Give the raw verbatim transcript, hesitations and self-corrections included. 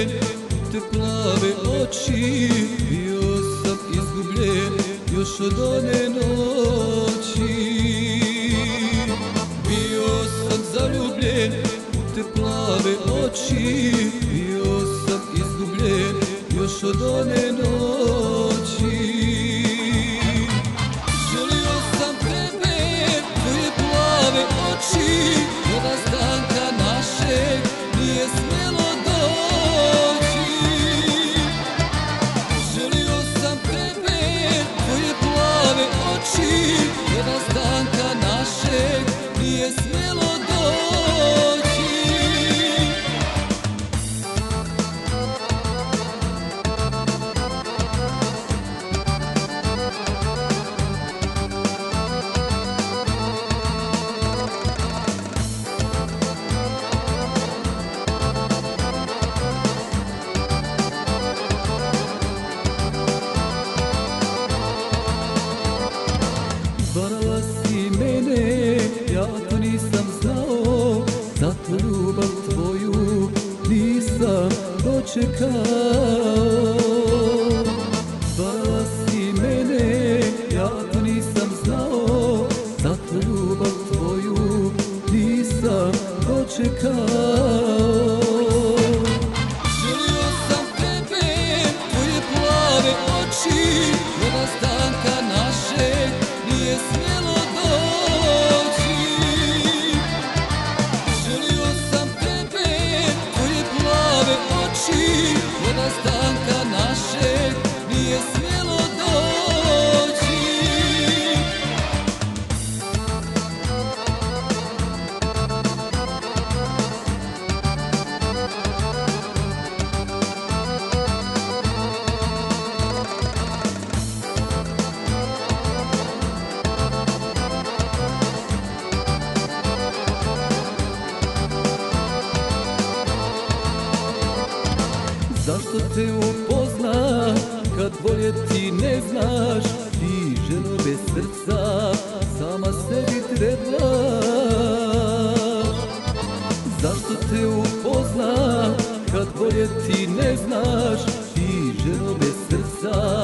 zaljubljen u te plave oči, bio sam izgubljen još od one noći. Bio sam zaljubljen u te plave oči, bio sam izgubljen još od one noći. Želio sam tebe, tvoje plave oči, do rastanka našeg nije smjelo doći. Želio sam tebe, tvoje plave oči, do rastanka našeg nije smjelo doći. Varala si mene, ja to nisam znao, zato ljubav tvoju nisam dočekao. Varala si mene, ja to nisam znao, zato ljubav tvoju nisam dočekao. Želio sam tebe, tvoje plave oči, do rastanka našeg nije smjelo doći. Želio sam tebe, tvoje plave oči, do rastanka našeg nije smjelo doći. Zašto te upozna kad voljeti ne znaš, ti ženo bez srca sama sebi trebaš. Zašto te upozna kad voljeti ne znaš, ti ženo bez srca